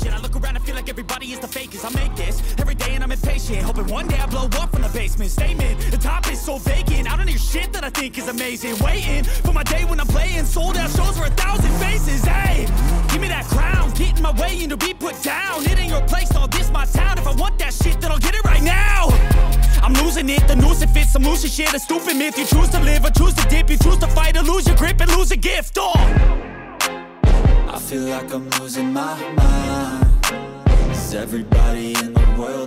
shit. I look around and feel like everybody is the fakest. I make this every day and I'm impatient, hoping one day I blow up from the basement. Statement, the top is so vacant. I don't hear shit that I think is amazing. Waiting for my day when I'm playing sold out shows for 1,000 faces. Hey, give me that crown, get in my way and to be put down. It ain't your place, no, this my town. If I want that shit, then I'll get it right now. I'm losing it, the noose it fits, I'm losing shit. A stupid myth, you choose to live or choose to dip. You choose to fight or lose your grip and lose a gift. I feel like I'm losing my mind, 'cause everybody in the world